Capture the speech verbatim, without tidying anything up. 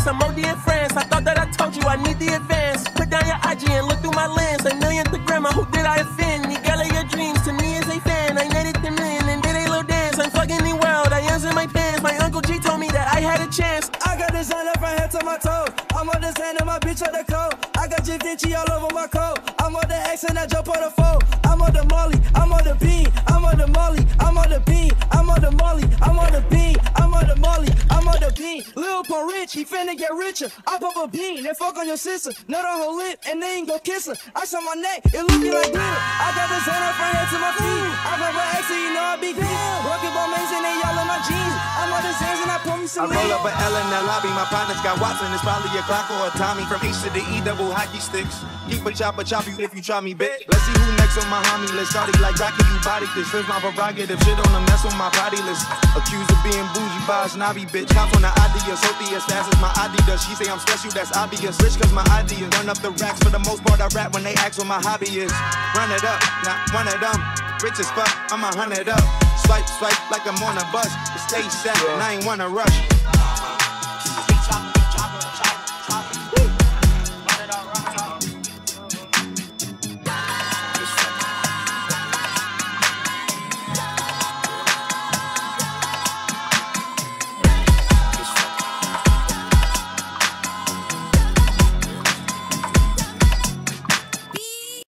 dance, I'm O D in France. I thought that I told you I need the advance. Put down your I G and look through my lens. A millionth the grandma, who did I offend? The girl of your dreams to me is a fan. I netted them in and did a little dance. I'm fucking the world, I am in my pants. My Uncle G told me that I had a chance. I got designer from head to my toe. I'm on the sand and my bitch on the coat. I got G Vinci all over my coat. I'm on the X and I jump on the phone. I'm on the Molly, I'm on the bean. I'm on the Molly, I'm on the bean. I'm on the Molly, I'm on the bean. I'm on the Molly, I'm on the bean. Lil Pump rich, he finna get richer. I pop a bean, then fuck on your sister. Nut on her lip, and they ain't gon' kiss her. Ice on my neck, it looking like glitter. I got the designer from head to my feet. I pop an X and you know I be clean. Rockin' ball mains and they y'all in my jeans. I'm on the Zans and I pour me some I roll up a L in the lobby, my partner's got Watson. It's probably a clock or a Tommy. From H to the E, double hockey sticks. Keep a chopper, chop you if you try me, bitch. Let's see who next on my homie list. Started like Rocky, you body this. First my prerogative, shit on the mess on my body list. Accused of being bougie by a snobby bitch. Cops on the ideas, Sophie as fast as my I D does. She say I'm special, that's obvious. Rich cause my ideas run up the racks. For the most part I rap when they ask what my hobby is. Run it up, not one of them. Rich as fuck, I'm a hundred up. Swipe, swipe like I'm on a bus. Stay set, and I ain't wanna rush.